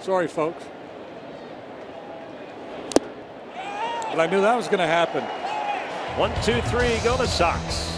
Sorry, folks. But I knew that was going to happen. 1, 2, 3, go the Sox.